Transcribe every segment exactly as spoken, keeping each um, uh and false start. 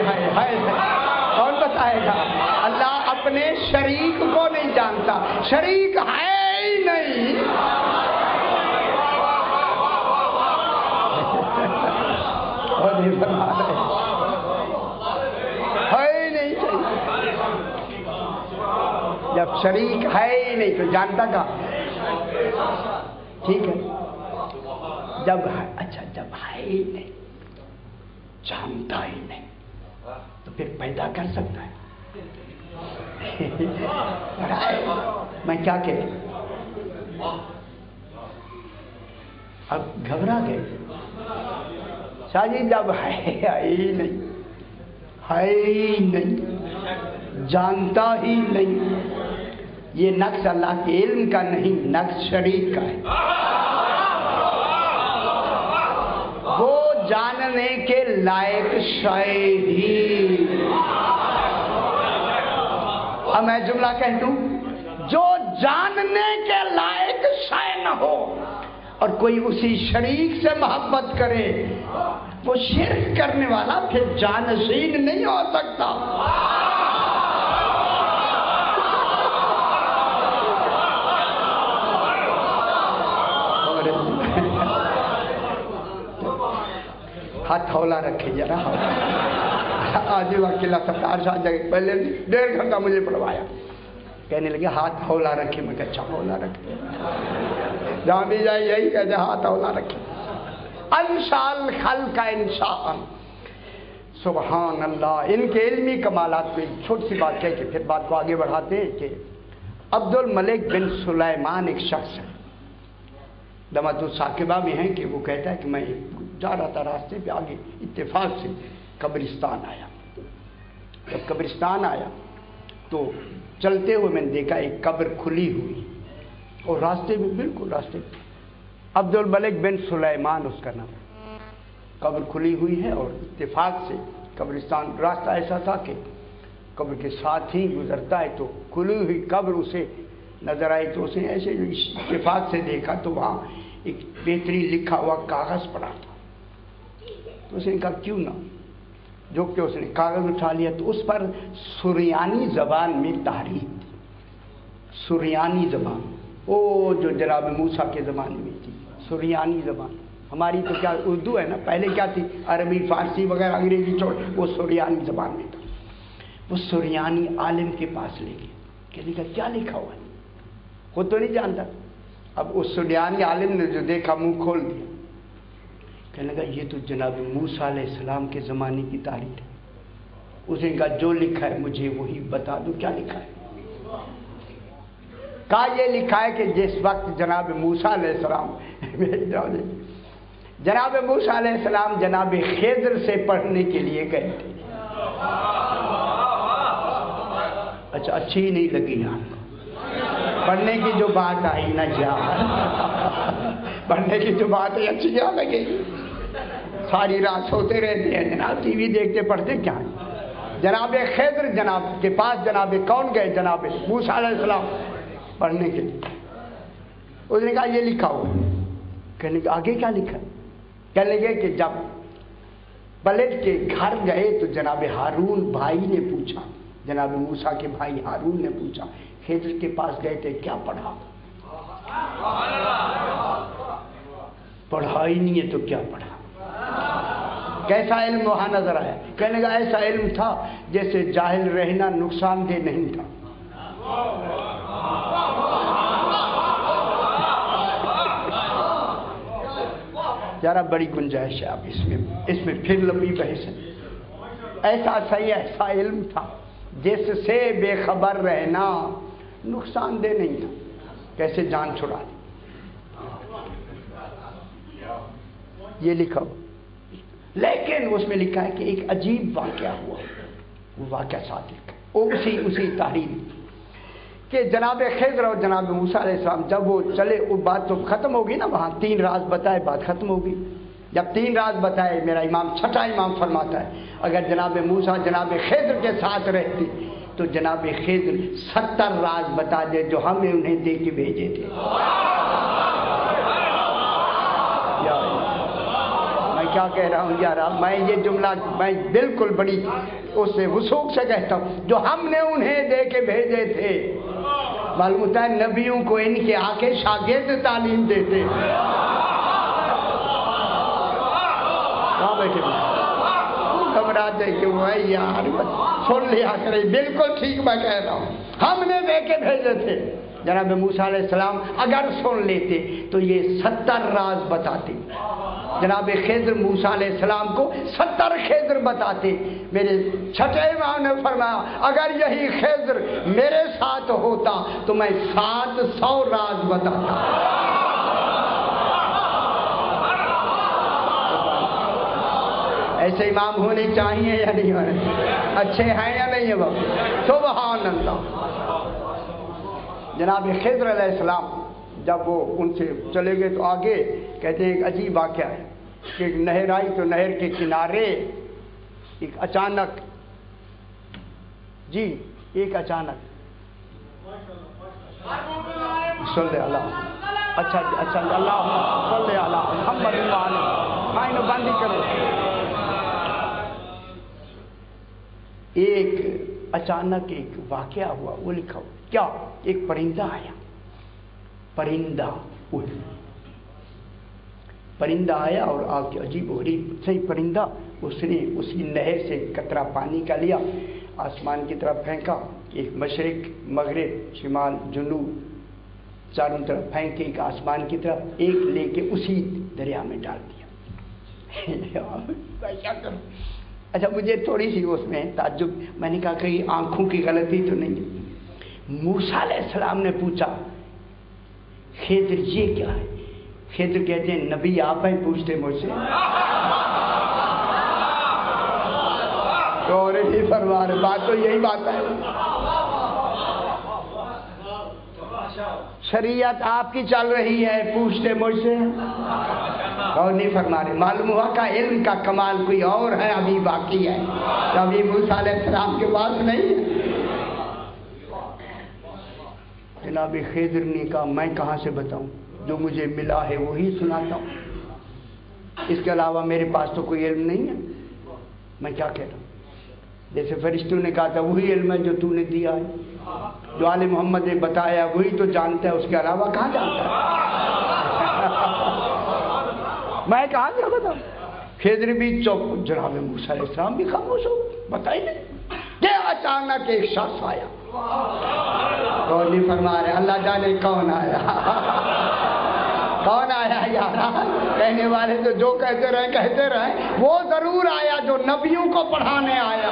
ہائے ہائے کون بتائے گا؟ اللہ اپنے شریک کو نہیں جانتا، شریک ہے ہی نہیں۔ اور یہ فرما رہے ہے ہی نہیں صحیح، جب شریک ہے ہی نہیں تو جانتا کا؟ ٹھیک ہے، جب ہے، اچھا جب ہے ہی نہیں، جانتا ہی نہیں، تو پھر پیدا کر سکتا ہے؟ میں کیا کہوں؟ اب گھبرا گئے شاہ جی، جب ہے ہی نہیں، ہے ہی نہیں، جانتا ہی نہیں، یہ نقص اللہ کے علم کا نہیں، نقص شریک کا ہے۔ وہ جاننے کے لائق شے ہی، اب میں جملہ کہہ دوں، جو جاننے کے لائق شے نہ ہو اور کوئی اسی شریک سے محبت کرے، وہ شرک کرنے والا پھر جانشین نہیں ہو سکتا۔ ہاتھ ہولا رکھے ذرا، آج وقت اللہ ستار شاہ جگہ پہلے ڈیڑھ گھنٹہ مجھے پڑھوایا، کہنے لگے ہاتھ ہولا رکھے، میں کہا اچھا ہولا رکھے، جہاں بھی جائے یہی کہتے ہاتھ ہولا رکھے۔ انشاء خلق انشاء، سبحان اللہ۔ ان کے علمی کمالات کو ایک چھوٹی سی بات کہہ کے پھر بات کو آگے بڑھاتے ہیں کہ عبد الملک بن سلیمان ایک شخص ہے، دمت الثاقبہ میں ہیں، کہ وہ کہتا ہے کہ میں جا رہا تھا راستے پہ، آگے اتفاق سے قبرستان آیا۔ جب قبرستان آیا تو چلتے ہوئے میں نے دیکھا ایک قبر کھلی ہوئی، اور راستے میں، بالکل راستے پہ عبد الملک بن سلیمان اس کا نام، قبر کھلی ہوئی ہے، اور اتفاق سے قبرستان، راستہ ایسا تھا کہ قبر کے ساتھ ہی گزرتا ہے، تو کھلی ہوئی قبر اسے نظر آئی، تو اسے ایسے اتفاق سے دیکھا تو وہاں ایک بہترین لکھا ہوا کاغذ پڑا تھا، تو اس نے کہا کیوں نہ، جو کہ اس نے کاغذ اٹھا لیا تو اس پر سریانی زبان میں تحریر تھی، سریانی زبان، وہ جو جناب موسیٰ کے زمانے میں تھی سریانی زبان۔ ہماری تو کیا اردو ہے نا، پہلے کیا تھی عربی فارسی وغیرہ انگریزی چھوڑ، وہ سریانی زبان میں تھا۔ وہ سریانی عالم کے پاس لے گئے، کہنے کا کیا لکھا ہوا ہے، خود تو نہیں جانتا۔ اب اس سریانی عالم نے جو دیکھا منہ کھول دیا، کہنے لگا یہ تو جناب موسیٰ علیہ السلام کے زمانے کی تاریخ ہے۔ اس نے کہا جو لکھا ہے مجھے وہی بتا دو، کیا لکھا ہے؟ کہا یہ لکھا ہے کہ جس وقت جناب موسیٰ علیہ السلام جناب موسیٰ علیہ السلام جناب خضر سے پڑھنے کے لیے گئے تھے۔ اچھا اچھی ہی نہیں لگی آپ کو پڑھنے کی جو بات آئی نا، جا پڑھنے کی جو بات ہے اچھی کیا لگے گی؟ ساری رات سوتے رہتے ہیں جناب، ٹی وی دیکھتے پڑھتے کیا ہے؟ جناب خضر جناب کے پاس جناب کون گئے؟ جناب موسیٰ علیہ السلام پڑھنے کے لیے۔ اس نے کہا یہ لکھا ہوا، کہنے کہ آگے کیا لکھا؟ کہنے لگے کہ جب پلٹ کے گھر گئے تو جناب ہارون بھائی نے پوچھا، جناب موسیٰ کے بھائی ہارون نے پوچھا خضر کے پاس گئے تھے کیا پڑھا؟ پڑھا ہی نہیں ہے تو کیا پڑھا؟ کیسا علم وہاں نظر آیا؟ کہنے کا ایسا علم تھا جیسے جاہل رہنا نقصان دہ نہیں تھا۔ ذرا بڑی گنجائش ہے اب اس میں، اس میں پھر لمبی بحث ہے۔ ایسا صحیح ایسا علم تھا جس سے بے خبر رہنا نقصان دہ نہیں تھا، کیسے جان چھڑا دی، یہ لکھا ہو۔ لیکن اس میں لکھا ہے کہ ایک عجیب واقعہ ہوا، وہ واقعہ ساتھ لکھا، وہ اسی اسی تحریر کہ جناب خضر اور جناب موسیٰ علیہ السلام جب وہ چلے، وہ بات تو ختم ہوگی نا، وہاں تین راز بتائے، بات ختم ہوگی۔ جب تین راز بتائے، میرا امام چھٹا امام فرماتا ہے اگر جناب موسیٰ جناب خضر کے ساتھ رہتے تو جناب خضر ستر راز بتا دے جو ہمیں انہیں دے کے بھیجے تھے۔ میں کیا کہہ رہا ہوں یار، میں یہ جملہ میں بالکل بڑی اس سے وثوق سے کہتا ہوں، جو ہم نے انہیں دے کے بھیجے تھے، معلوم ہوتا ہے نبیوں کو ان کے آ کے شاگرد تعلیم دیتے. کہاں بیٹھے گھبراتے کیوں ہے یار، سن لیا کرے، بالکل ٹھیک میں کہہ رہا ہوں، ہم نے دے کے بھیجے تھے. جناب موسیٰ علیہ السلام اگر سن لیتے تو یہ ستر راز بتاتے. جناب خضر موسیٰ علیہ السلام کو ستر خضر بتاتے. میرے چھٹے امام نے فرمایا اگر یہی خضر میرے ساتھ ہوتا تو میں سات سو راز بتاتا. ایسے امام ہونے چاہیے یا نہیں ہونے؟ اچھے ہیں یا نہیں ہے بابا؟ سبحان اللہ. جناب خضر علیہ السلام جب وہ ان سے چلے گئے تو آگے کہتے ہیں ایک عجیب واقعہ ہے کہ ایک نہر آئی تو نہر کے کنارے ایک اچانک جی ایک اچانک صلی اللہ اچھا اچھا اللہ صلی اللہ محمد علیہ بندی کرو. ایک اچانک ایک واقعہ ہوا، وہ لکھا ہوا کیا، ایک پرندہ آیا، پرندہ پرندہ آیا اور آ کے عجیب و غریب صحیح پرندہ، اس نے اسی نہر سے قطرہ پانی کا لیا، آسمان کی طرف پھینکا، ایک مشرق مغرب شمال جنوب چاروں طرف پھینکے ایک آسمان کی طرف، ایک لے کے اسی دریا میں ڈال دیا. کیا کروں؟ اچھا مجھے تھوڑی سی اس میں تعجب، میں نے کہا کہیں آنکھوں کی غلطی تو نہیں ہے. موسیٰ علیہ السلام نے پوچھا خضر یہ کیا ہے؟ خضر کہتے ہیں نبی آپ ہیں پوچھتے مجھ سے؟ تو نہیں فرما رہے، بات تو یہی بات ہے. شریعت آپ کی چل رہی ہے، پوچھتے مجھ سے؟ اور نہیں فرما رہے. معلوم ہوا کہ علم کا کمال کوئی اور ہے، ابھی باقی ہے، ابھی موسیٰ علیہ السلام کے پاس نہیں ہے. جناب خضر نے کہا میں کہاں سے بتاؤں، جو مجھے ملا ہے وہی سناتا ہوں، اس کے علاوہ میرے پاس تو کوئی علم نہیں ہے. میں کیا کہہ رہا ہوں؟ جیسے فرشتوں نے کہا تھا وہی علم ہے جو تو نے دیا ہے، جو آل محمد نے بتایا وہی تو جانتا ہے، اس کے علاوہ کہاں جانتا ہے؟ میں کہاں سے بتاؤں؟ خضر بھی چپ، جناب موسیٰ علیہ السلام بھی خاموش ہو، بتائی نہیں کہ اچانک ایک شخص آیا. اور نہیں فرما رہے اللہ جانے کون آیا. کون آیا یار؟ کہنے والے تو جو کہتے رہے کہتے رہے، وہ ضرور آیا جو نبیوں کو پڑھانے آیا.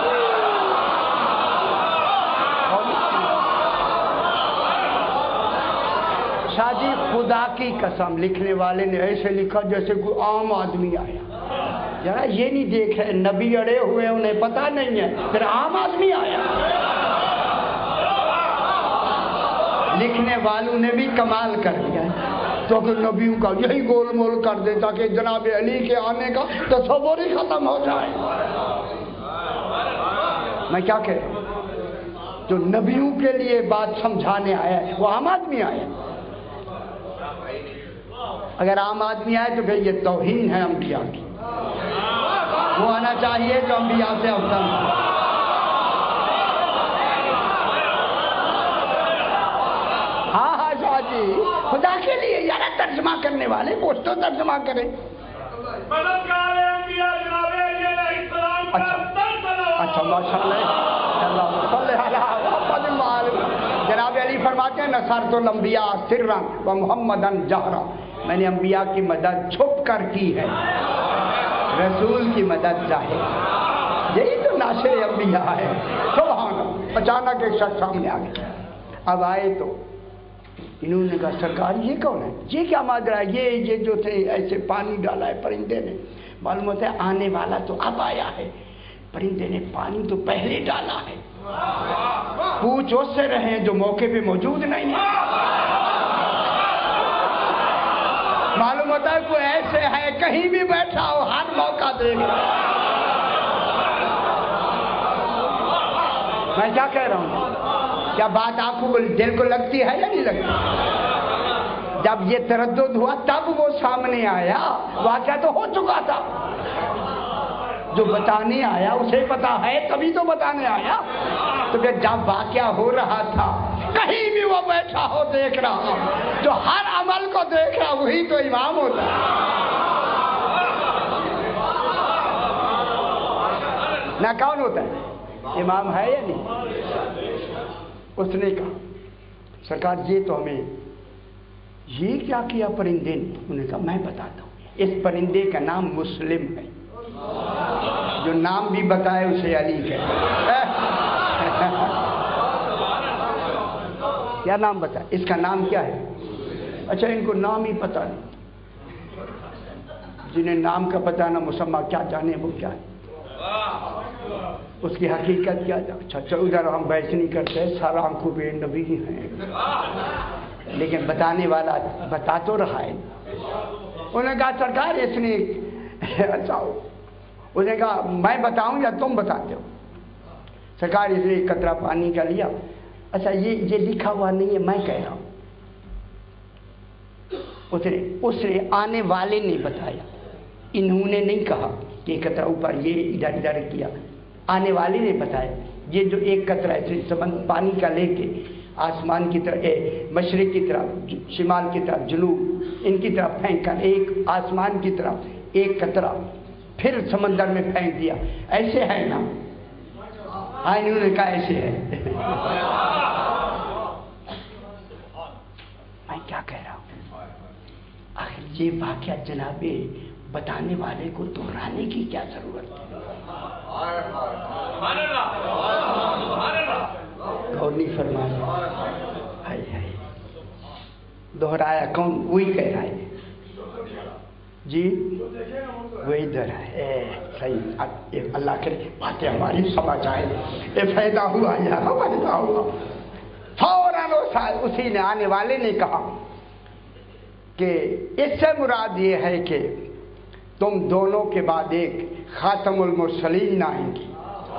شاہ جی خدا کی قسم لکھنے والے نے ایسے لکھا جیسے کوئی عام آدمی آیا. ذرا یہ نہیں دیکھ رہے نبی اڑے ہوئے انہیں پتہ نہیں ہے، پھر عام آدمی آیا. لکھنے والوں نے بھی کمال کر دیا ہے، تو کہ نبیوں کا یہی گول مول کر دے تاکہ جناب علی کے آنے کا تصور ہی ختم ہو جائے. میں کیا کہہ رہا ہوں؟ جو نبیوں کے لیے بات سمجھانے آیا ہے وہ عام آدمی آیا. اگر عام آدمی آئے تو پھر یہ توہین ہے انبیاء کی. وہ آنا چاہیے جو انبیاء سے افضل ہے. ہاں ہاں شاہ جی خدا کے لیے یار ترجمہ کرنے والے کچھ تو ترجمہ کریں. اچھا اچھا ماشاء اللہ. جناب علی فرماتے ہیں نصرت الانبیاء سرا و محمدا جہرا، میں نے انبیاء کی مدد چھپ کر کی ہے، رسول کی مدد ظاہر. یہی تو ناصر انبیاء ہے. سبحان اللہ. اچانک ایک شخص سامنے آ گیا. اب آئے تو انہوں نے کہا سرکار یہ کون ہے، یہ کیا ماجرا ہے؟ یہ یہ جو تھے ایسے پانی ڈالا ہے پرندے نے. معلوم ہوتا ہے آنے والا تو اب آیا ہے، پرندے نے پانی تو پہلے ڈالا ہے. پوچھ اس سے رہے جو موقع پہ موجود نہیں ہے. معلوم ہوتا ہے کوئی ایسے ہے کہیں بھی بیٹھا ہو ہر موقع دے گا. میں کیا کہہ رہا ہوں؟ کیا بات آپ کو دل کو لگتی ہے یا نہیں لگتی؟ جب یہ تردد ہوا تب وہ سامنے آیا، واقعہ تو ہو چکا تھا. جو بتانے آیا اسے پتا ہے تبھی تو بتانے آیا. تو کہ جب واقعہ ہو رہا تھا کہیں بھی وہ بیٹھا ہو دیکھ رہا، جو ہر عمل کو دیکھ رہا وہی تو امام ہوتا ہے. نہ کون ہوتا ہے؟ امام ہے یا نہیں؟ اس نے کہا سرکار یہ تو ہمیں یہ کیا کیا پرندے نے؟ انہوں نے کہا میں بتاتا ہوں. اس پرندے کا نام مسلم ہے. جو نام بھی بتائے اسے علی کہتے ہیں. کیا نام بتائے؟ اس کا نام کیا ہے؟ اچھا ان کو نام ہی پتہ نہیں. جنہیں نام کا پتہ نہ مسمى کیا جانے وہ کیا ہے، اس کی حقیقت کیا جائے. اچھا اچھا ادھر ہم بحث نہیں کرتے، سارا آنکھوں پہ نبی ہیں، لیکن بتانے والا بتا تو رہا ہے. انہوں نے کہا سرکار اس نے اچھا اس نے کہا میں بتاؤں یا تم بتاتے ہو؟ سرکار اس نے ایک قطرہ پانی کا لیا. اچھا یہ یہ لکھا ہوا نہیں ہے، میں کہہ رہا ہوں. اس نے اس نے آنے والے نے بتایا، انہوں نے نہیں کہا کہ قطرہ اوپر یہ ادھر ادھر کیا. آنے والے نے بتایا یہ جو ایک قطرہ ہے پانی کا لے کے آسمان کی طرف، مشرق کی طرف، شمال کی طرف، جنوب ان کی طرف پھینک کر ایک آسمان کی طرف ایک قطرہ پھر سمندر میں پھینک دیا. ایسے ہے نا؟ ہاں انہوں نے کہا ایسے ہے. میں کیا کہہ رہا ہوں؟ آخر یہ واقعہ جناب بتانے والے کو دہرانے کی کیا ضرورت ہے؟ غور نہیں فرمایا. ہائے ہائے دہرایا کون؟ وہی کہہ رہا ہے جی وہ ادھر ہے. صحیح اللہ کرے باتیں ہماری سمجھ آئے. یہ فائدہ ہوا یا فائدہ ہوا. فوراً اسی نے آنے والے نے کہا کہ اس سے مراد یہ ہے کہ تم دونوں کے بعد ایک خاتم المرسلین آئیں گے،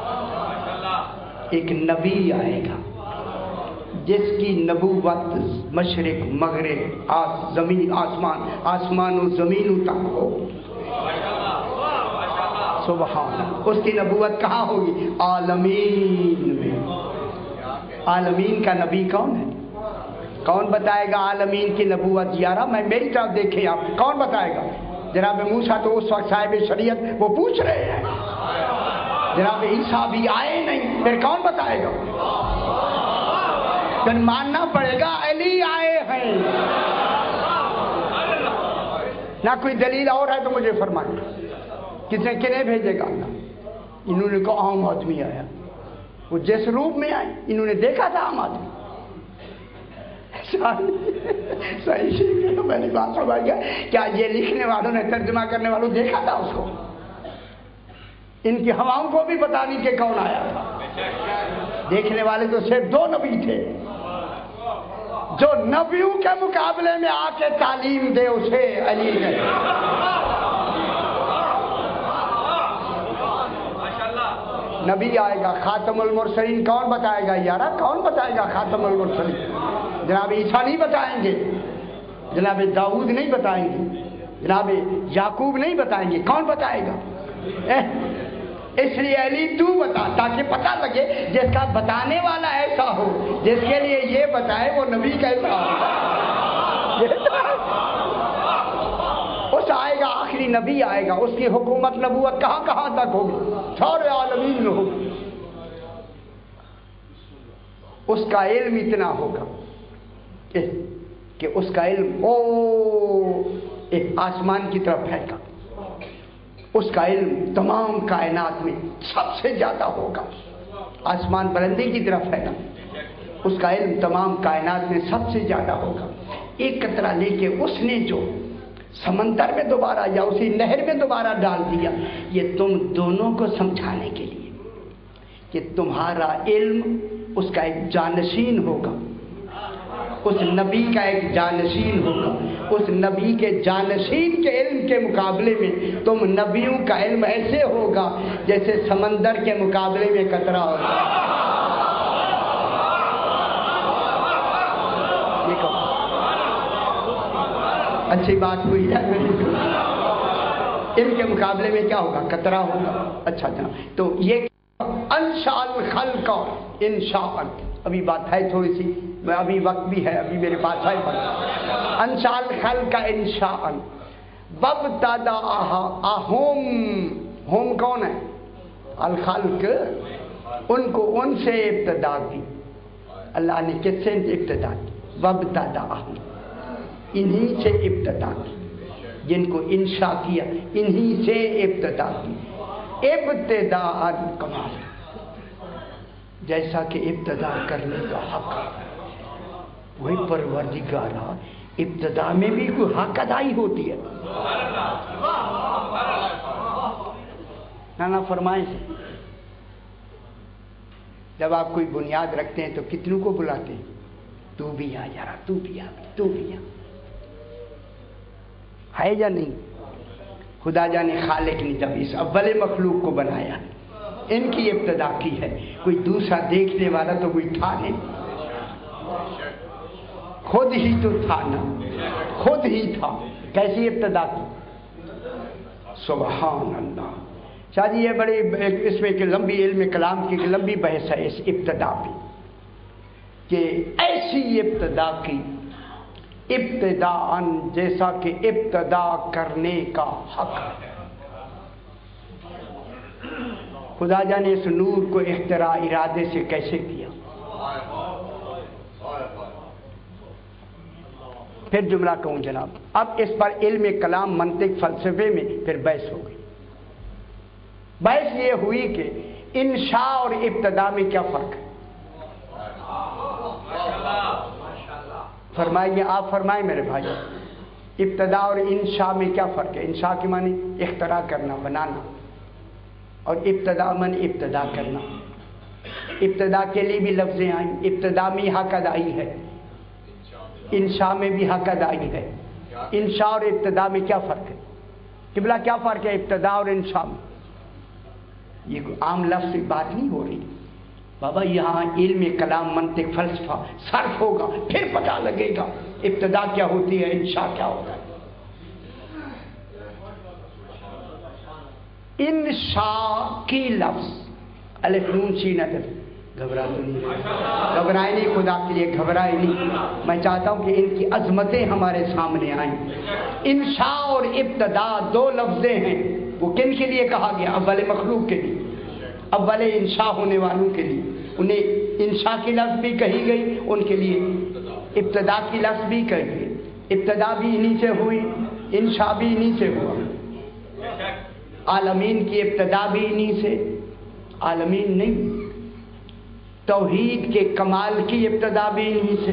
ایک نبی آئے گا جس کی نبوت مشرق مغرب آس زمین آسمان آسمان و زمین تک ہو. سبحان اللہ. اس کی نبوت کہاں ہوگی؟ عالمین میں. عالمین کا نبی کون ہے؟ کون بتائے گا عالمین کی نبوت؟ یارا میں میری طرف دیکھیں آپ، کون بتائے گا؟ جناب موسیٰ تو اس وقت صاحب شریعت وہ پوچھ رہے ہیں. جناب عیسیٰ بھی آئے نہیں، پھر کون بتائے گا؟ پھر ماننا پڑے گا علی آئے ہیں. نہ کوئی دلیل اور ہے تو مجھے فرمائیں. کسے کنہیں بھیجے گا اللہ؟ انہوں نے کہا عام آدمی آیا. وہ جس روپ میں آئے انہوں نے دیکھا تھا عام آدمی. صحیح میں نے بات سمجھ گیا. کیا یہ لکھنے والوں نے ترجمہ کرنے والوں دیکھا تھا اس کو؟ ان کی ہواؤں کو بھی پتا نہیں کہ کون آیا تھا. دیکھنے والے تو صرف دو نبی تھے. جو نبیوں کے مقابلے میں آ کے تعلیم دے اسے علی نے. نبی آئے گا خاتم المرسلین. کون بتائے گا یارا؟ کون بتائے گا خاتم المرسلین؟ جناب عیسیٰ نہیں بتائیں گے، جناب داؤد نہیں بتائیں گے، جناب یعقوب نہیں بتائیں گے. کون بتائے گا؟ اس لیے علی تو بتا تاکہ پتہ لگے جس کا بتانے والا ایسا ہو جس کے لیے یہ بتائے وہ نبی کیسا ہو. اس آئے گا آخری نبی آئے گا. اس کی حکومت نبوت کہاں کہاں تک ہوگی؟ سارے عالمین میں ہوگی. اس کا علم اتنا ہوگا کہ اس کا علم او ایک آسمان کی طرف پھیلتا. اس کا علم تمام کائنات میں سب سے زیادہ ہوگا. آسمان بلندی کی طرف پھیلا، اس کا علم تمام کائنات میں سب سے زیادہ ہوگا. ایک قطرہ لے کے اس نے جو سمندر میں دوبارہ یا اسی نہر میں دوبارہ ڈال دیا، یہ تم دونوں کو سمجھانے کے لیے کہ تمہارا علم اس کا ایک جانشین ہوگا، اس نبی کا ایک جانشین ہوگا. اس نبی کے جانشین کے علم کے مقابلے میں تم نبیوں کا علم ایسے ہوگا جیسے سمندر کے مقابلے میں قطرہ ہوگا. اچھی بات ہوئی ہے. ان کے مقابلے میں کیا ہوگا؟ قطرہ ہوگا. اچھا جناب، تو یہ انشاء الخلق انشاء، ابھی بات ہے تھوڑی سی، ابھی وقت بھی ہے، ابھی میرے پاس ہے. انشاء الخلق انشاء وابتدأہا اہم، ہم کون ہے؟ الخلق، ان کو ان سے ابتدا کی. اللہ نے کس سے ابتدا کی؟ وابتدأہم، انہی سے ابتدا کی. جن کو انشاء کیا انہی سے ابتدا کی. ابتداء کمال، جیسا کہ ابتدا کرنے کا حق وہی پروردگارا ابتدا میں بھی کوئی حق ادائی ہوتی ہے. نانا فرمائیں سے جب آپ کوئی بنیاد رکھتے ہیں تو کتنوں کو بلاتے ہیں؟ تو بھی آ جا رہا، تو بھی آ، تو بھی آ، ہے یا نہیں؟ خدا جانے خالق نے جب اس اول مخلوق کو بنایا ان کی ابتدا کی ہے. کوئی دوسرا دیکھنے والا تو کوئی تھا نہیں، خود ہی تو تھا نا، خود ہی تھا. کیسی ابتدا کی؟ سبحان اللہ. شاہ جی یہ بڑی اس میں کہ لمبی علم کلام کی لمبی بحث ہے اس ابتدا پہ، کہ ایسی ابتدا کی ابتداءً جیسا کہ ابتدا کرنے کا حق ہے. خدا جانے اس نور کو اختراع ارادے سے کیسے کیا. پھر جملہ کہوں جناب، اب اس پر علم کلام منطق فلسفے میں پھر بحث ہو گئی. بحث یہ ہوئی کہ انشاء اور ابتدا میں کیا فرق ہے. فرمائیے، آپ فرمائیں میرے بھائی، ابتدا اور انشاء میں کیا فرق ہے؟ انشاء کے معنی اختراع کرنا، بنانا، اور ابتدا من ابتدا کرنا. ابتدا کے لیے بھی لفظیں آئیں. ابتدا میں حق ادائی ہے، انشاء میں بھی حق ادائی ہے. انشاء اور ابتدا میں کیا فرق ہے؟ قبلہ کیا فرق ہے ابتدا اور انشاء میں؟ یہ کوئی عام لفظ سے بات نہیں ہو رہی بابا، یہاں علم کلام منطق فلسفہ صرف ہوگا پھر پتہ لگے گا ابتدا کیا ہوتی ہے، انشاء کیا ہوتا ہے. انشاء کی لفظ الف نون سین الف، گھبرا تو نہیں، گھبرائے نہیں، خدا کے لیے گھبرائے نہیں. میں چاہتا ہوں کہ ان کی عظمتیں ہمارے سامنے آئیں. انشاء اور ابتدا دو لفظیں ہیں، وہ کن کے لیے کہا گیا؟ اول مخلوق کے لیے، اول انشاء ہونے والوں کے لیے. انہیں انشاء کی لفظ بھی کہی گئی، ان کے لیے ابتدا کی لفظ بھی کہی گئی. ابتدا بھی انہی سے ہوئی، انشاء بھی انہی سے ہوا. عالمین کی ابتدا بھی انہی سے، عالمین نہیں، توحید کے کمال کی ابتدا بھی انہی سے،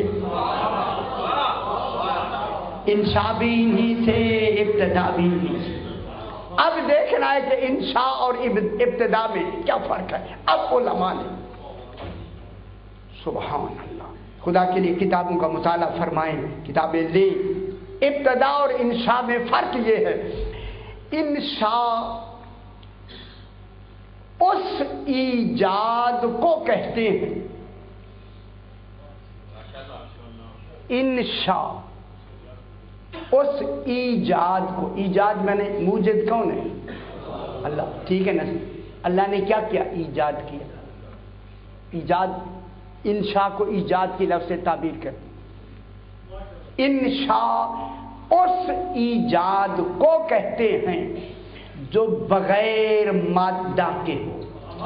انشاء بھی انہی سے، ابتدا بھی انہی سے. اب دیکھنا ہے کہ انشاء اور ابتدا میں کیا فرق ہے. اب علماء نے سبحان اللہ خدا کے لیے کتابوں کا مطالعہ فرمائیں، کتابیں لیں. ابتدا اور انشاء میں فرق یہ ہے، انشاء اس ایجاد کو کہتے ہیں، انشاء اس ایجاد کو. ایجاد میں نے موجد کون ہے؟ اللہ. ٹھیک ہے نا؟ اللہ نے کیا کیا؟ ایجاد کیا. ایجاد، انشاء کو ایجاد کی لفظ سے تعبیر کرتی. انشاء اس ایجاد کو کہتے ہیں جو بغیر مادہ کے ہو.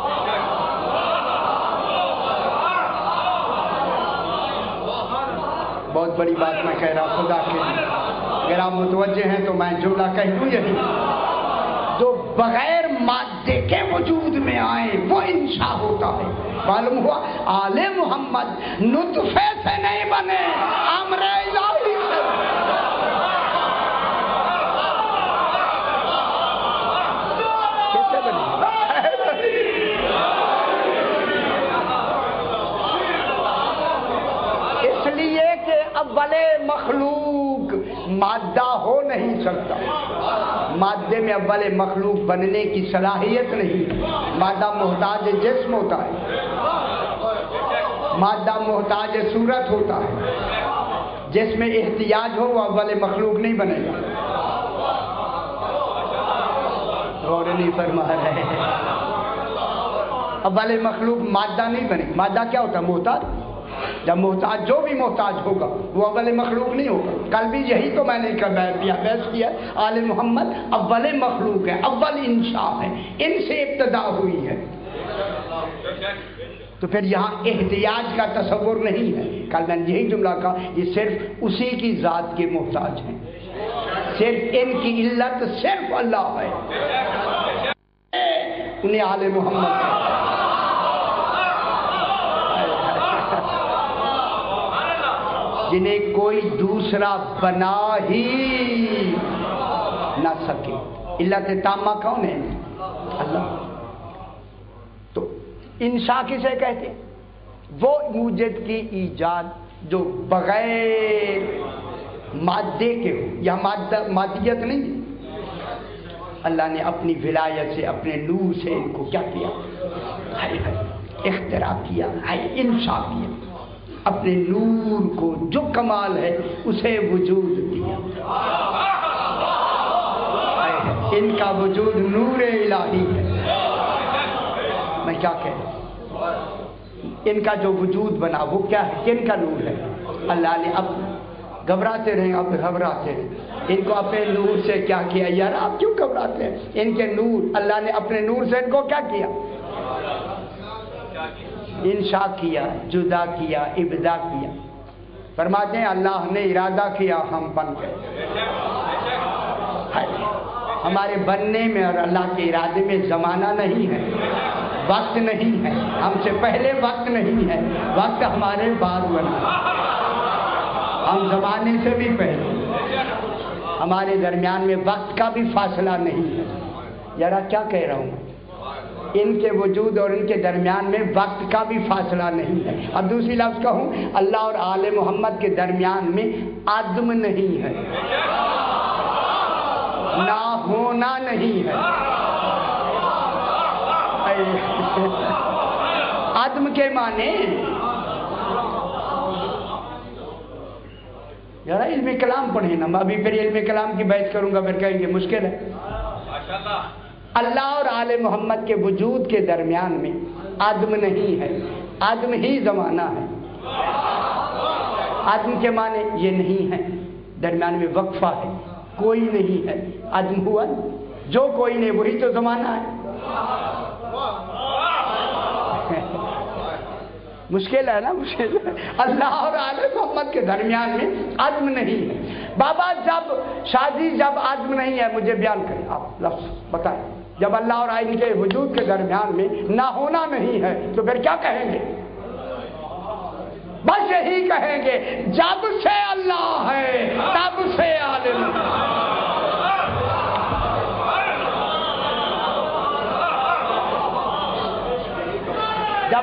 بہت بڑی بات میں کہہ رہا خدا کے لیے، اگر آپ متوجہ ہیں تو میں جملہ کہہ دوں یہی، جو بغیر مادے کے وجود میں آئے وہ انشاء ہوتا ہے. معلوم ہوا آل محمد نطفے سے نہیں بنے، امر الہی سے. کس سے بنے؟ اس لیے کہ اول مخلوق مادہ ہو نہیں سکتا. مادے میں اول مخلوق بننے کی صلاحیت نہیں. مادہ محتاج جسم ہوتا ہے، مادہ محتاج صورت ہوتا ہے. جس میں احتیاج ہو وہ اول مخلوق نہیں بنے گا. غور نہیں فرما رہے ہیں. اول مخلوق مادہ نہیں بنے. مادہ کیا ہوتا ہے؟ محتاج. جب محتاج جو بھی محتاج ہوگا وہ اول مخلوق نہیں ہوگا. کل بھی یہی تو میں نے بحث کیا. آل محمد اول مخلوق ہے، اول انشاء ہے، ان سے ابتدا ہوئی ہے. تو پھر یہاں احتیاج کا تصور نہیں ہے. کل میں نے یہی جملہ کہا، یہ صرف اسی کی ذات کے محتاج ہیں. صرف ان کی علت صرف اللہ ہے. انہیں آل محمد جنہیں کوئی دوسرا بنا ہی نہ سکے. علت تامہ کون ہے؟ اللہ. تو انشاء کسے کہتے ہیں؟ وہ موجد کی ایجاد جو بغیر مادے کے ہو. یہاں مادہ مادیت نہیں. اللہ نے اپنی ولایت سے، اپنے نور سے ان کو کیا کیا؟ اختراع کیا، انشاء کیا. اپنے نور کو جو کمال ہے اسے وجود دیا. ان کا وجود نور الہی ہے. میں کیا کہہ رہا ہوں؟ ان کا جو وجود بنا وہ کیا ہے؟ کن کا نور ہے؟ اللہ نے اب گھبراتے رہے، اب گھبراتے رہے. ان کو اپنے نور سے کیا کیا؟ یار آپ کیوں گھبراتے ہیں؟ ان کے نور، اللہ نے اپنے نور سے ان کو کیا کیا؟ انشاء کیا، جدا کیا، ابدا کیا. فرماتے ہیں اللہ نے ارادہ کیا ہم بن گئے. ہمارے بننے میں اور اللہ کے ارادے میں زمانہ نہیں ہے، وقت نہیں ہے. ہم سے پہلے وقت نہیں ہے، وقت ہمارے بعد بنا. ہم زمانے سے بھی پہلے. ہمارے درمیان میں وقت کا بھی فاصلہ نہیں ہے. ذرا کیا کہہ رہا ہوں؟ ان کے وجود اور ان کے درمیان میں وقت کا بھی فاصلہ نہیں ہے. اب دوسری لفظ کہوں، اللہ اور آل محمد کے درمیان میں عدم نہیں ہے، نہ ہونا نہیں ہے. عدم کے معنی ذرا علم کلام پڑھیں نا. میں ابھی پھر علم کلام کی بحث کروں گا، پھر کہیں گے مشکل ہے. اللہ اور آل محمد کے وجود کے درمیان میں عدم نہیں ہے، عدم ہی زمانہ ہے. عدم کے معنی یہ نہیں ہے، درمیان میں وقفہ ہے، کوئی نہیں ہے. عدم ہوا جو کوئی نہیں، وہی تو زمانہ ہے. مشکل ہے نا؟ مشکل ہے. اللہ اور آل محمد کے درمیان میں عدم نہیں ہے. بابا جب شادی جب عدم نہیں ہے، مجھے بیان کریں آپ لفظ بتائیں. جب اللہ اور ان کے وجود کے درمیان میں نہ ہونا نہیں ہے تو پھر کیا کہیں گے؟ بس یہی کہیں گے جب سے اللہ ہے تب سے عالم. جب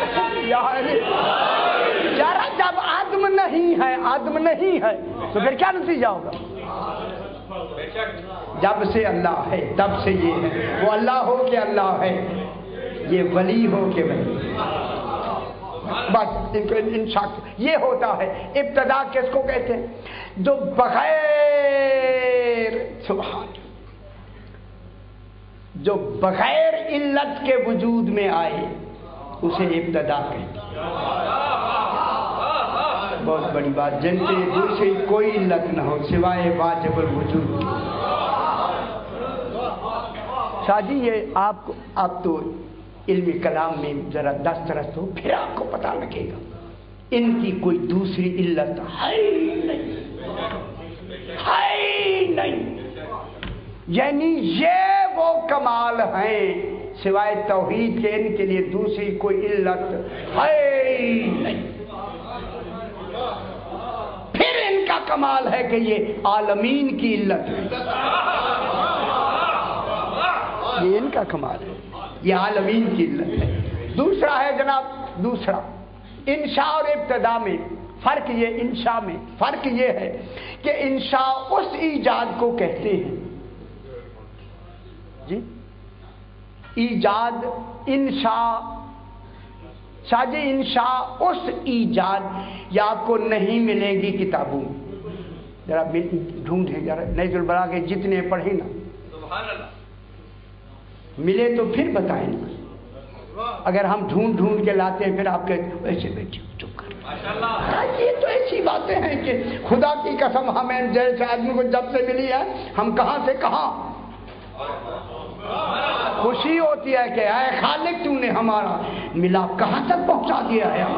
یار جب عدم نہیں ہے، عدم نہیں ہے تو پھر کیا نتیجہ ہوگا؟ جب سے اللہ ہے تب سے یہ ہے. وہ اللہ ہو کہ اللہ ہے، یہ ولی ہو کہ ولی. بس ان کو انشاء یہ ہوتا ہے. ابتدا کس کو کہتے ہیں؟ جو بغیر سبحان جو بغیر علت کے وجود میں آئے اسے ابتدا کہتے ہیں. بہت بڑی بات. جن کے دوسری کوئی علت نہ ہو سوائے واجب الوجود. شاہ جی یہ آپ کو آپ تو علمی کلام میں ذرا دسترس ہو، پھر آپ کو پتہ لگے گا ان کی کوئی دوسری علت ہے نہیں، ہے نہیں. یعنی یہ وہ کمال ہیں سوائے توحید کے ان کے لیے دوسری کوئی علت ہے نہیں. پھر ان کا کمال ہے کہ یہ عالمین کی علت ہے. یہ ان کا کمال ہے، یہ عالمین کی علت ہے. دوسرا ہے جناب، دوسرا انشاء اور ابتدا میں فرق. یہ انشاء میں فرق یہ ہے کہ انشاء اس ایجاد کو کہتے ہیں جی. ایجاد انشاء شاہ جی انشاء اس ایجاد یا آپ کو نہیں ملے گی کتابوں میں. ذرا ڈھونڈیں ذرا نیز البلاغہ کے جتنے پڑھیں نا، ملے تو پھر بتائیں نا. اگر ہم ڈھونڈ ڈھونڈ کے لاتے ہیں پھر آپ کے ایسے بیٹھے چپ کر. یہ تو ایسی باتیں ہیں کہ خدا کی قسم ہمیں جیسے آدمی کو جب سے ملی ہے ہم کہاں سے کہاں خوشی ہوتی ہے کہ اے خالق تو نے ہمارا ملا کہاں تک پہنچا دیا ہے.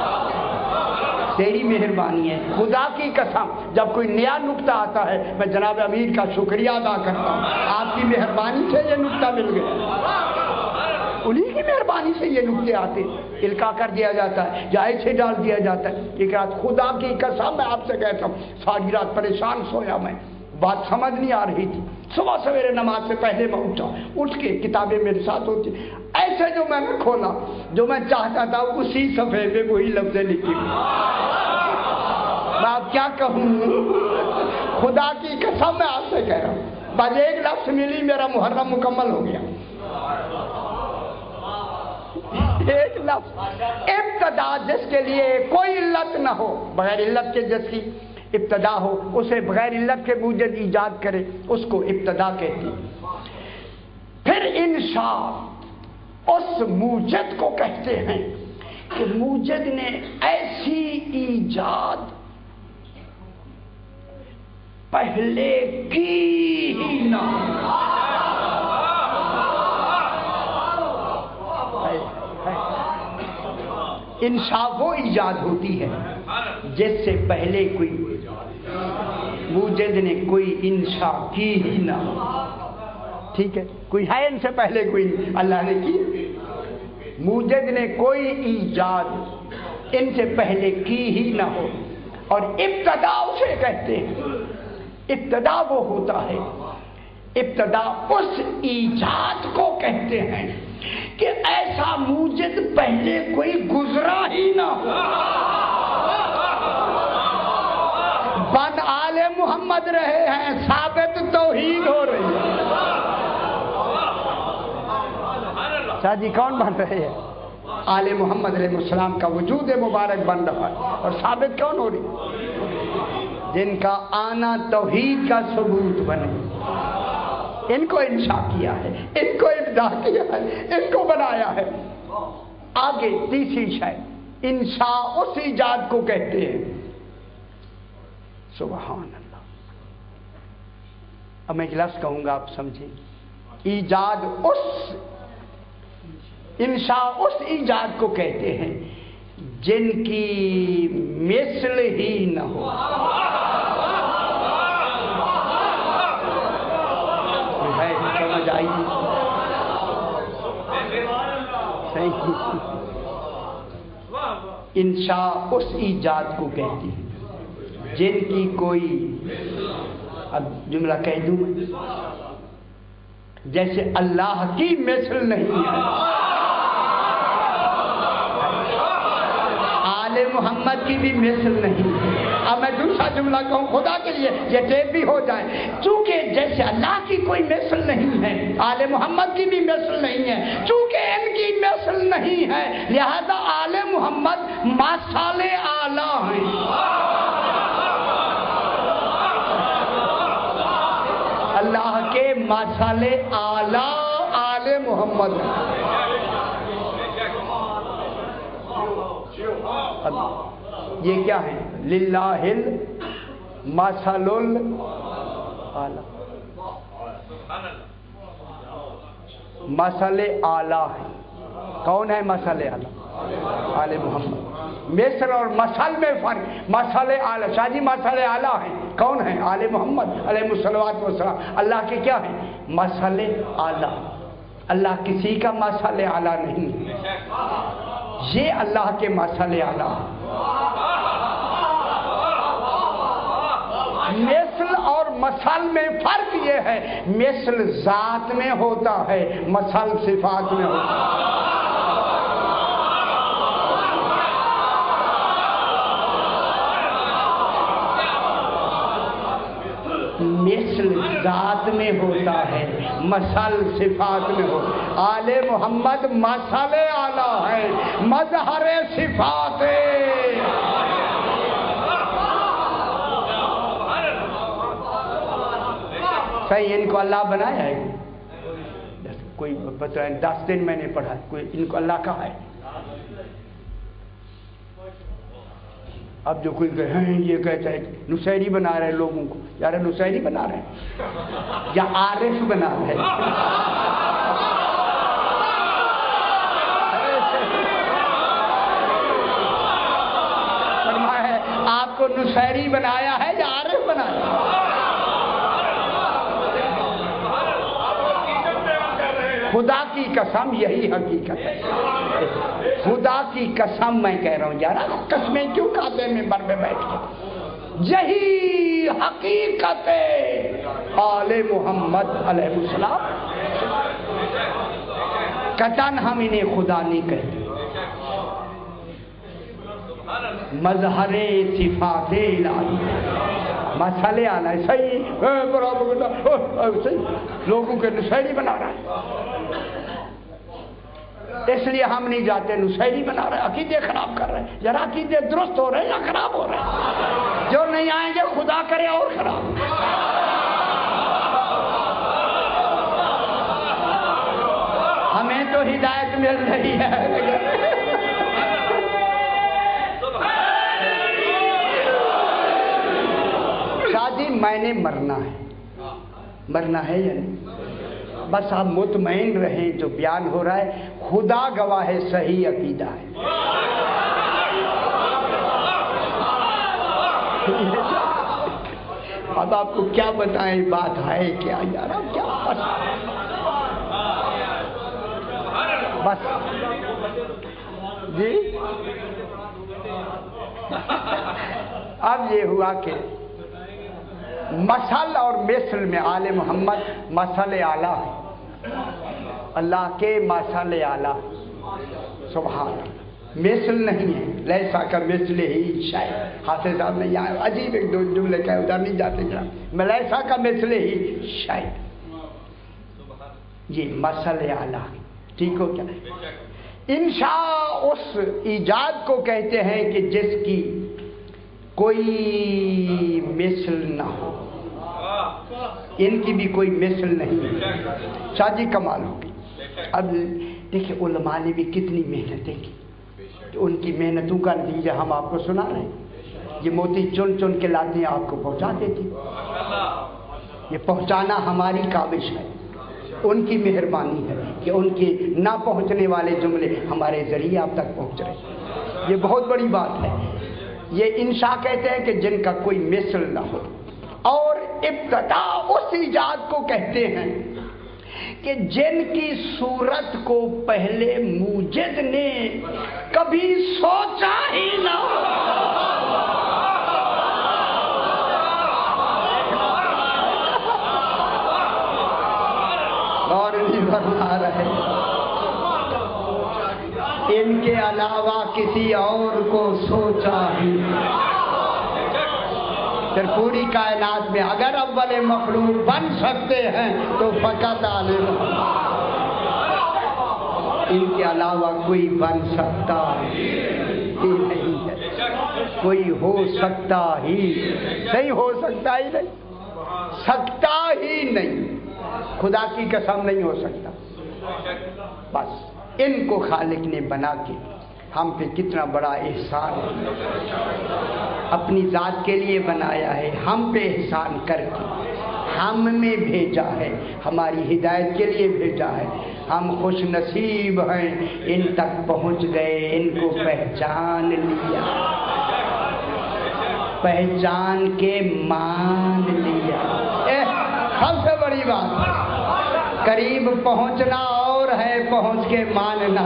تیری مہربانی ہے خدا کی قسم. جب کوئی نیا نقطہ آتا ہے میں جناب امیر کا شکریہ ادا کرتا ہوں. آپ کی مہربانی سے یہ نقطہ مل گیا. انہیں کی مہربانی سے یہ نقطے آتے القا کر دیا جاتا ہے یا ایسے ڈال دیا جاتا ہے. ایک رات خدا کی قسم میں آپ سے کہتا ہوں ساری رات پریشان سویا میں, بات سمجھ نہیں آ رہی تھی. صبح سویرے نماز سے پہلے میں اٹھا, اٹھ کے کتابیں میرے ساتھ ہوتی, ایسے جو میں نے کھولا جو میں چاہتا تھا اسی صفحے پہ وہی لفظ لکھی. میں آپ کیا کہوں, خدا کی قسم میں آپ سے کہہ رہا ہوں بس ایک لفظ ملی میرا محرم مکمل ہو گیا. ایک لفظ ابتدا جس کے لیے کوئی علت نہ ہو, بغیر علت کے جس کی ابتدا ہو اسے بغیر علت کے موجد ایجاد کرے اس کو ابتدا کہتی. پھر انشاء اس موجد کو کہتے ہیں کہ موجد نے ایسی ایجاد پہلے کی ہی نہ. انشاء وہ ایجاد ہوتی ہے جس سے پہلے کوئی موجد نے کوئی انشاء کی ہی نہ. ٹھیک ہے, کوئی ہے ان سے پہلے کوئی اللہ نے کی. موجد نے کوئی ایجاد ان سے پہلے کی ہی نہ ہو. اور ابتدا اسے کہتے ہیں. ابتدا وہ ہوتا ہے, ابتدا اس ایجاد کو کہتے ہیں کہ ایسا موجد پہلے کوئی گزرا ہی نہ ہو. بن آل محمد رہے ہیں ثابت توحید ہو رہی ہے. شاہ جی کون بن رہے ہیں؟ آل محمد علیہ السلام کا وجود مبارک بن رہا ہے. اور ثابت کون ہو رہی؟ جن کا آنا توحید کا ثبوت بنے. ان کو انشاء کیا ہے, ان کو ابداع کیا ہے, ان کو بنایا ہے. آگے تیسری شاید انشاء اس ایجاد کو کہتے ہیں. سبحان اللہ. اب میں ایک لفظ کہوں گا آپ سمجھیں. ایجاد اس انشاء اس ایجاد کو کہتے ہیں جن کی مثل ہی نہ ہو. سمجھ آئی؟ انشاء اس ایجاد کو کہتی ہے جن کی کوئی, اب جملہ کہہ دوں میں, جیسے اللہ کی مثل نہیں ہے, آل محمد کی بھی مثل نہیں ہے. اب میں دوسرا جملہ کہوں خدا کے لیے یہ ٹیپ بھی ہو جائے. چونکہ جیسے اللہ کی کوئی مثل نہیں ہے آل محمد کی بھی مثل نہیں ہے, چونکہ ان کی مثل نہیں ہے لہذا آل محمد مثال اعلیٰ ہیں. اللہ کے مثال اعلیٰ آل محمد. یہ کیا ہے؟ للہ المثل الاعلی. مثل اعلیٰ ہے. کون ہے مثل اعلیٰ؟ آل محمد. مثل اور مثل میں فرق. مثل اعلیٰ, شاہ جی مثل اعلیٰ ہیں کون ہیں؟ آل محمد علیہ الصلوۃ والسلام. اللہ کے کیا ہیں؟ مثل اعلیٰ. اللہ کسی کا مثل اعلیٰ نہیں ہے, یہ اللہ کے مثل اعلیٰ. مثل اور مثل میں فرق یہ ہے, مثل ذات میں ہوتا ہے, مثل صفات میں ہوتا ہے. مثل ذات میں ہوتا ہے, مثل صفات میں ہوتا ہے. آل محمد مثل اعلیٰ ہے, مظہر صفات ہے. صحیح, ان کو اللہ بنایا ہے. कोई बताए दस दिन मैंने पढ़ा, कोई इनको अल्लाह कहा है? अब जो कोई कहे ये कहता है नुसैरी बना रहे हैं लोगों को, यार नुसैरी बना रहे हैं या आरिफ बना रहे हैं? फरमाया है आपको नुसैरी बनाया है या आरिफ बनाया है? खुदा की कसम यही हकीकत है, खुदा की कसम मैं कह रहा हूं यार, कसमें क्यों खाते हैं मिंबर में बैठ के? यही हकीकत है आले मोहम्मद अलैहिस्सलाम। कतन हम इन्हें खुदा नहीं कहते। मजहरे सिफाते इलाही मसाले आना है सही बराबर सही, लोगों के नुसैरी बना रहा है, इसलिए हम नहीं जाते। नुसैरी बना रहे, अकीदे खराब कर रहे हैं। जरा अकीदे दुरुस्त हो रहे हैं या खराब हो रहे हैं? जो नहीं आएंगे खुदा करे और खराब। हमें तो हिदायत मिल रही है। शादी मैंने मरना है, मरना है या नहीं? बस आप मुतमईन रहें, जो बयान हो रहा है खुदा गवाह है, सही अकीदा है। अब आपको क्या बताएं, बात है क्या यार, अब क्या बस बस जी। अब ये हुआ कि मसल और मिसल में आले मोहम्मद मसल आला है, अल्लाह के मसल आला, सुभान। मिसल नहीं है, लैसा का मिसल ही शायद, हाफिज साहब ने यहाँ अजीब एक दो जुमले कहे, उधर नहीं जाते जरा, मलैसा का मिसल ही शायद, ये मसल आला। ठीक हो क्या? इंशा उस ईजाद को कहते हैं कि जिसकी कोई मिसल ना हो, इनकी भी कोई मिसल नहीं है। शादी कमाल होगी। अब देखिए उलमा ने भी कितनी मेहनतें की, तो उनकी मेहनतों का नतीजा हम आपको सुना रहे हैं। ये मोती चुन चुन के लाते हैं, आपको पहुंचा देती। ये पहुंचाना हमारी काबिश है, उनकी मेहरबानी है कि उनके ना पहुंचने वाले जुमले हमारे जरिए आप तक पहुंच रहे। ये बहुत बड़ी बात है। ये इंशा कहते हैं कि जिनका कोई मिसल ना हो, और इब्तदा उस इजाद को कहते हैं कि जिनकी सूरत को पहले मूजिद ने कभी सोचा ही ना हो। और नहीं बता रहे, इनके अलावा किसी और को सोचा ही। फिर पूरी कायनात में अगर अव्वल मखलूक बन सकते हैं तो फकत आले इनके अलावा कोई बन सकता ही नहीं है, कोई हो सकता ही नहीं, हो सकता ही नहीं, सकता ही नहीं, खुदा की कसम नहीं हो सकता। बस इनको खालिक ने बना के हम पे कितना बड़ा एहसान है, अपनी ज़ात के लिए बनाया है, हम पे एहसान करके हम में भेजा है, हमारी हिदायत के लिए भेजा है। हम खुश नसीब हैं, इन तक पहुंच गए, इनको पहचान लिया, पहचान के मान लिया। ए, सबसे बड़ी बात, करीब पहुंचना और है, पहुंच के मानना।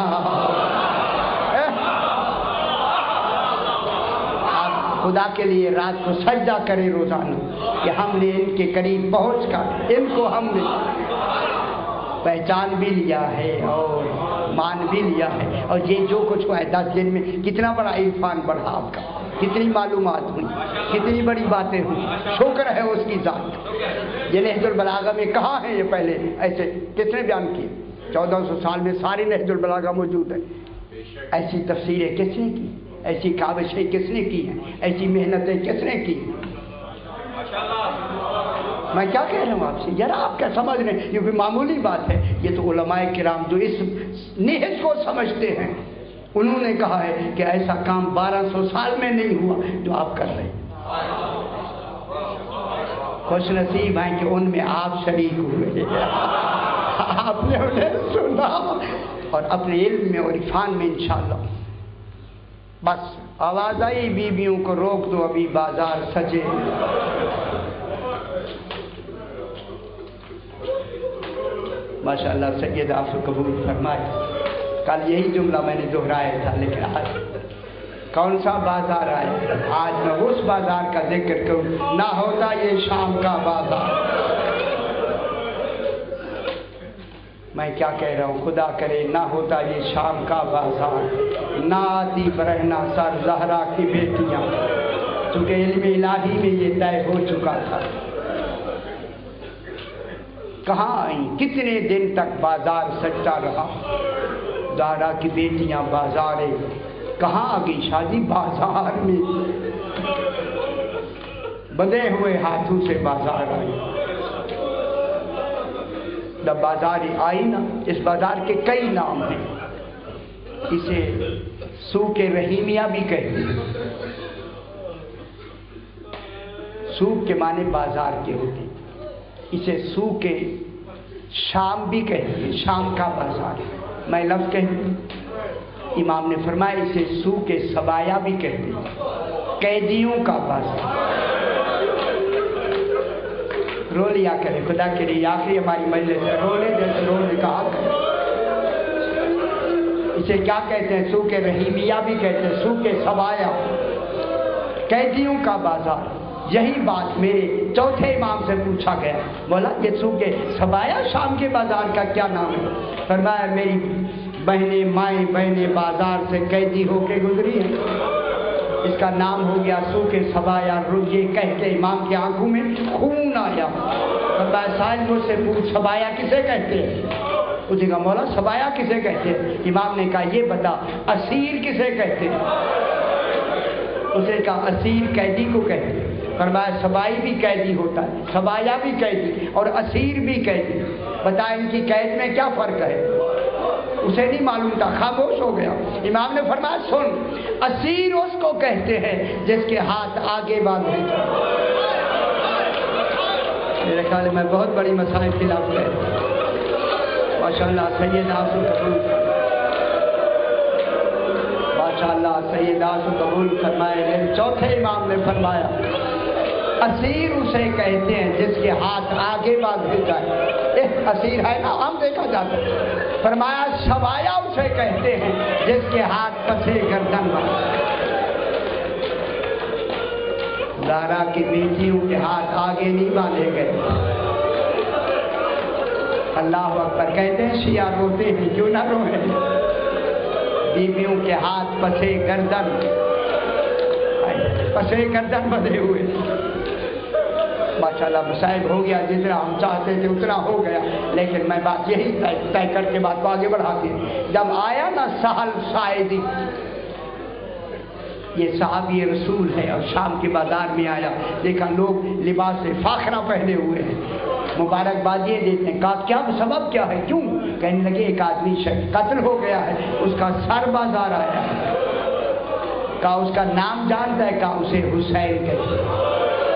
खुदा के लिए रात को सजदा करें रोजाना कि हमने इनके करीब पहुंचकर इनको हमने पहचान भी लिया है और मान भी लिया है। और ये जो कुछ हुआ है दस दिन में, कितना बड़ा इरफान बढ़ा आपका, कितनी मालूमात हुई, कितनी बड़ी बातें हुई, शुक्र है उसकी ज़ात। ये नहजुल बलागा में कहाँ है? ये पहले ऐसे किसने बयान किए? चौदह सौ साल में सारी नहजुल बलागा मौजूद है। ऐसी तफसीरें किसने की, ऐसी काविशें किसने की हैं, ऐसी मेहनतें किसने की? میں کیا کہہ رہا ہوں آپ سے، ذرا آپ کیا سمجھ رہے ہیں؟ یہ کوئی معمولی بات ہے؟ یہ تو علماء کرام جو اس نہج کو سمجھتے ہیں انہوں نے کہا ہے کہ ایسا کام بارہ سو سال میں نہیں ہوا جو آپ کر رہے ہیں۔ خوش نصیب ہیں کہ ان میں آپ شریک ہوئے، آپ نے انہیں سنا اور اپنے علم میں اور عرفان میں انشاءاللہ۔ بس آواز آئی بیویوں کو روک دو ابھی بازار سجے، ماشاءاللہ سید آپ کو قبول فرمائے۔ کل یہی جملہ میں نے دہرایا تھا، لیکن آج کون سا بازار آئے؟ آج میں اس بازار کا ذکر کروں، نہ ہوتا یہ شام کا بازار۔ میں کیا کہہ رہا ہوں، خدا کرے نہ ہوتا یہ شام کا بازار، نہ آتی برہنہ سر زہرا کی بیٹیاں، چونکہ علم الہی میں یہ طے ہو چکا تھا۔ کہاں آئیں؟ کتنے دن تک بازار سجتا رہا؟ زہرا کی بیٹیاں بازار کہاں آ گئی؟ شادی بازار میں، بندھے ہوئے ہاتھوں سے بازار آئی۔ جب بازار آئی نا، اس بازار کے کئی نام ہیں، اسے سوق رحیمیہ بھی کہتے ہیں۔ سوق کے معنی بازار کے ہوتے ہیں، اسے سوق شام بھی کہتے ہیں، شام کا بازار۔ میں لفظ کہہ دوں، امام نے فرمایا اسے سوق سبایا بھی کہتے ہیں، قیدیوں کا بازار۔ رو لیا کرے خدا کے لیے، آخری ہماری مجلس ہے، رو لے جیسے رونے کہا کرے۔ اسے کیا کہتے ہیں؟ سوق رحیمیہ بھی کہتے ہیں، سوق سبایا، قیدیوں کا بازار۔ یہی بات میرے چوتھے امام سے پوچھا گیا، بولا یہ سوق سبایا شام کے بازار کا کیا نام ہے؟ فرمایا میری بہنیں مائیں بہنیں بازار سے قیدی ہو کے گزری ہیں، اس کا نام ہو گیا سوق سبایا۔ یہ کہہ کے امام کی آنکھوں میں خون آیا۔ فرمایا صاحب مجھ سے پوچھ سبایا کسے کہتے ہیں؟ اس نے کہا مولا سبایا کسے کہتے ہیں؟ امام نے کہا یہ بتا اسیر کسے کہتے ہیں؟ اس نے کہا اسیر قیدی کو کہتے ہیں۔ فرمایا سبائی بھی قیدی ہوتا ہے، سبایا بھی قیدی اور اسیر بھی قیدی، بتا ان کی قید میں کیا فرق ہے؟ اسے نہیں معلوم تھا، خاموش ہو گیا۔ امام نے فرمایا سن، اسیر اس کو کہتے ہیں جس کے ہاتھ آگے باندھے۔ میرے خیال میں بہت بڑی مسائل خلاف ہے، ماشاءاللہ سید آسو قبول، ماشاءاللہ سید آسو قبول فرمائے۔ میرے چوتھے امام نے فرمایا اسیر اسے کہتے ہیں جس کے ہاتھ آگے باندھے جائے۔ ایک اسیر ہے نا، ہم دیکھا جاتا ہے۔ فرمایا سبایا اسے کہتے ہیں جس کے ہاتھ پسے گردن باندھے۔ زہرا کی بیٹیوں کے ہاتھ آگے نہیں باندھے گئے۔ اللہ اکبر کہتے ہیں شیعہ روتے ہیں، کیوں نہ روئیں؟ بیویوں کے ہاتھ پسے گردن، پسے گردن بندھے ہوئے۔ ماشاءاللہ مسائل ہو گیا، جتنا ہم چاہتے تھے اتنا ہو گیا، لیکن میں بات یہی طے کر کے بات کو آگے بڑھاتی ہوں۔ جب آیا نا سہل ساعدی، یہ صحابی رسول ہے اور شام کے بازار میں آیا، دیکھا لوگ لباس فاخرہ پہنے ہوئے ہیں، مبارکباد یہ دیتے ہیں۔ کہا کیا سبب کیا ہے، کیوں؟ کہنے لگے ایک آدمی قتل ہو گیا ہے، اس کا سر بازار آیا ہے۔ کہا اس کا نام جانتا ہے؟ کہا اسے حسین کہتے ہیں۔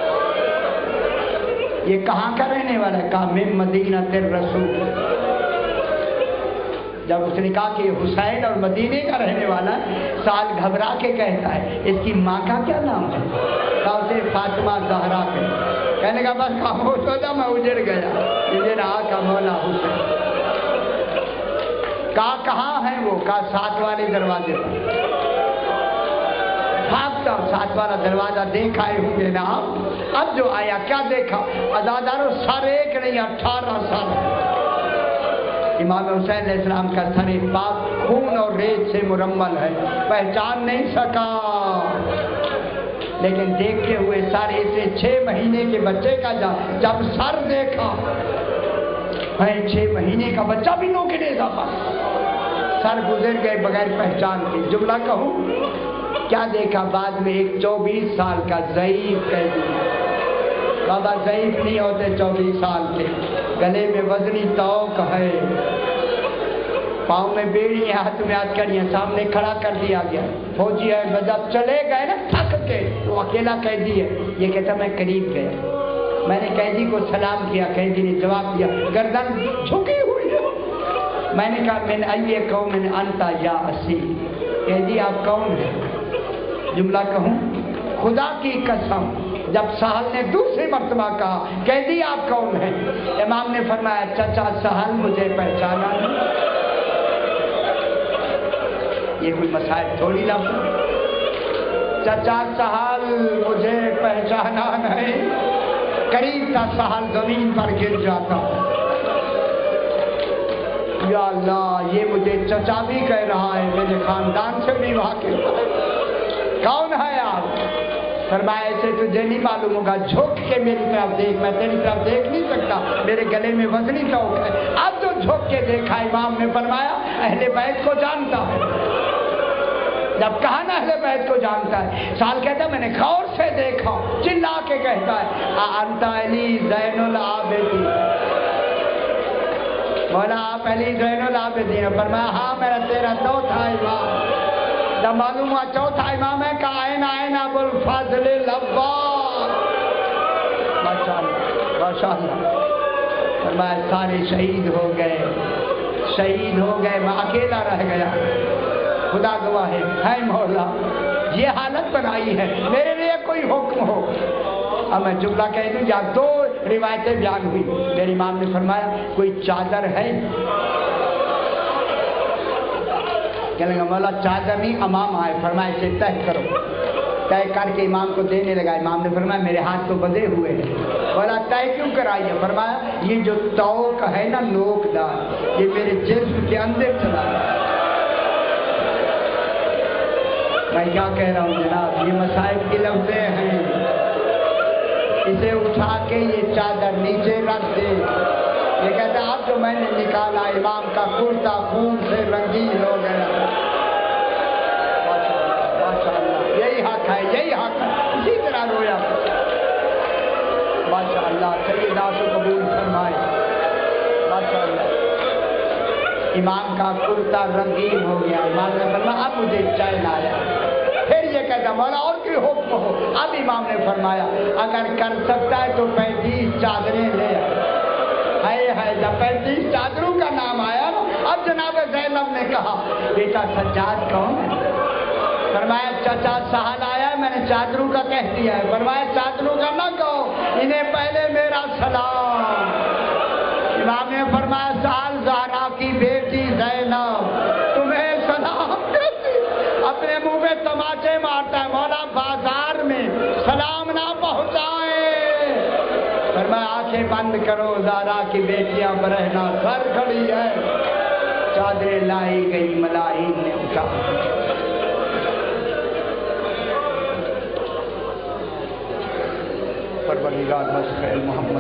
یہ کہاں کا رہنے والا ہے؟ کہا من مدینہ الرسول۔ جب اس نے کہا کہ یہ حسین اور مدینے کا رہنے والا ہے، سال گھبرا کے کہتا ہے اس کی ماں کا کیا نام ہے؟ کہا اسے فاطمہ زہرا کے۔ کہنے کا بس خاموش ہو جا، میں اجڑ گیا، یہ رہا کا مولا حسین۔ کہا کہاں ہے وہ؟ کہا ساتھ والے دروازے پر۔ بھاگتا ساتھ والا دروازہ دیکھ آئے ہوں گے نا آپ۔ اب جو آیا کیا دیکھا؟ عزادارو سر ایک نہیں اٹھارہ سر۔ امام حسین علیہ السلام کا سر پاک خون اور ریت سے مرمل ہے، پہچان نہیں سکا، لیکن دیکھتے ہوئے سر اسے چھ مہینے کے بچے کا جا جب سر دیکھا، میں چھ مہینے کا بچہ بھی نو گنے تھا، سر گزر گئے بغیر پہچان کے۔ جملہ کہوں کیا دیکھا؟ بعد میں ایک چوبیس سال کا ضعیف قیدی، بابا ضعیف نہیں ہوتے چوبیس سال کے، گلے میں وزنی توق ہے، پاؤں میں بیڑی ہے، ہاتھ میں ہاتھ کڑی ہیں، سامنے کھڑا کر دیا گیا، فوجی ہے، جب چلے گئے نا تھک کے، وہ اکیلا قیدی ہے، یہ کہتا میں قریب گیا، میں نے قیدی کو سلام کیا، قیدی نے جواب دیا گردن جھکی ہوئی ہے، میں نے کہا میں نے ائیے قوم میں انتا یا اسی، قیدی آپ کون ہیں؟ جملہ کہوں خدا کی قسم، جب سہل نے دوسری مرتبہ کہا قیدی آپ کون ہیں، امام نے فرمایا چچا سہل مجھے پہچانا نہیں۔ یہ کوئی مسائل تھوڑی نہ، چچا سہل مجھے پہچانا نہیں، قریب تھا سہل زمین پر گر جاتا، یا اللہ یہ مجھے چچا بھی کہہ رہا ہے، میرے خاندان سے بھی واقف ہے، کون ہے آپ؟ فرمایا ایسے تجھے نہیں معلوم ہوگا، جھک کے میری طرف دیکھ، میں تیری طرف دیکھ نہیں سکتا، میرے گلے میں وزنی توق ہے، اب تو جھک کے دیکھا، امام نے فرمایا اہل بیت کو جانتا ہے، جب کہا نا اہل بیت کو جانتا ہے، سال کہتا ہے میں نے غور سے دیکھا، چلا کے کہتا ہے انت علی زین العابدین، مولا آپ علی زین العابدین، فرمایا ہاں میرا تیرا چوتھا امام، جب معلوم ہوا چوتھا امام ہے کہ آئین آئین ابو الفضل العباس، ماشاء اللہ ماشاء اللہ، فرمایا سارے شہید ہو گئے، شہید ہو گئے، میں اکیلا رہ گیا، خدا گواہ ہے، ہے مولا یہ حالت بنائی ہے، میرے لیے کوئی حکم ہو۔ اب میں جملہ کہہ دوں یا دو روایتیں بیان ہوئی، میرے امام نے فرمایا کوئی چادر ہے، کہنے لگا مولا چادر نہیں امام آئے، فرمایا اسے طے کرو، طے کر کے امام کو دینے لگا، امام نے فرمایا میرے ہاتھ تو بدے ہوئے ہیں، مولا طے کیوں کرائیے؟ فرمایا یہ جو توق ہے نا نوک دار، یہ میرے جسم کے اندر چلا ہے، میں کیا کہہ رہا ہوں جناب، یہ مسائل کی لفظیں ہیں، اسے اٹھا کے یہ چادر نیچے رکھ دے، یہ کہتا ہے اب جو میں نے نکالا امام کا کرتا خون سے رنگین ہو گیا، ماشاء اللہ یہی حق ہے، یہی حق ہے، اسی طرح رویا، ماشاء اللہ سیدنا کو قبول فرمائے، ماشاء اللہ امام کا کرتا رنگین ہو گیا، امام نے فرمایا اب مجھے چین آیا، پھر یہ کہتا مولا اور کوئی حکم ہو، اب امام نے فرمایا اگر کر سکتا ہے تو پینتیس چادریں لے آئے، ہے جب پینتیس چادروں کا نام آیا نا، اب جناب زینب نے کہا بیٹا سجاد کون ہے؟ فرمایا چچا سہل آیا ہے، میں نے چادروں کا کہہ دیا ہے، فرمایا چادروں کا نہ کہو، انہیں پہلے میرا سلام، امام نے فرمایا سہل زہرا کی بیٹی زینب تمہیں سلام کرتی، اپنے منہ میں تماچے مارتا ہے، مولا بازار میں سلام نہ پہنچائے، فرمایا آنکھیں بند کرو، زہرا کی بیٹیاں برہنہ سر کھڑی ہے، چادریں لائی گئی، ملائین نے اٹھا، پروردگار مسخ محمد